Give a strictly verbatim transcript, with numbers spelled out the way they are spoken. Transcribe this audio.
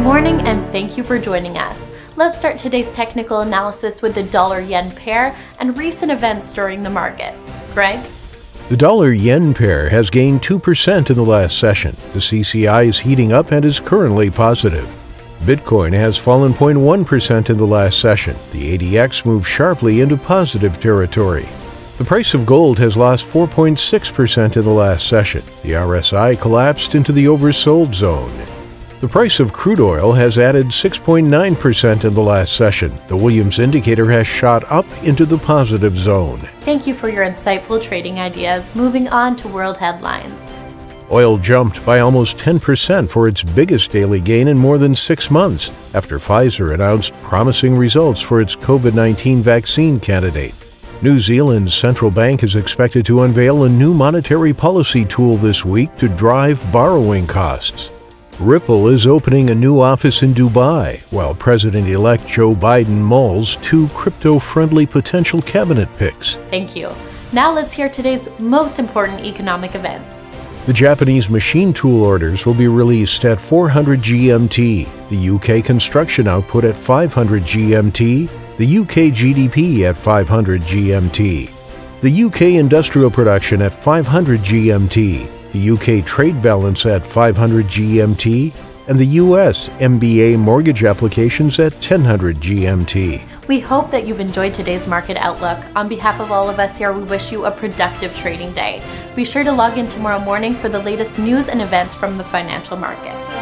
morning and thank you for joining us. Let's start today's technical analysis with the dollar-yen pair and recent events during the markets. Greg? The dollar-yen pair has gained two percent in the last session. The C C I is heating up and is currently positive. Bitcoin has fallen zero point one percent in the last session. The A D X moved sharply into positive territory. The price of gold has lost four point six percent in the last session. The R S I collapsed into the oversold zone. The price of crude oil has added six point nine percent in the last session. The Williams indicator has shot up into the positive zone. Thank you for your insightful trading ideas. Moving on to world headlines. Oil jumped by almost ten percent for its biggest daily gain in more than six months after Pfizer announced promising results for its COVID nineteen vaccine candidate. New Zealand's central bank is expected to unveil a new monetary policy tool this week to drive borrowing costs. Ripple is opening a new office in Dubai, while President-elect Joe Biden mulls two crypto-friendly potential cabinet picks. Thank you. Now let's hear today's most important economic events. The Japanese machine tool orders will be released at four hundred G M T, the U K construction output at five hundred G M T, the U K G D P at five hundred G M T, the U K industrial production at five hundred G M T, the U K trade balance at five hundred G M T, and the U S M B A mortgage applications at ten hundred G M T. We hope that you've enjoyed today's market outlook. On behalf of all of us here, we wish you a productive trading day. Be sure to log in tomorrow morning for the latest news and events from the financial market.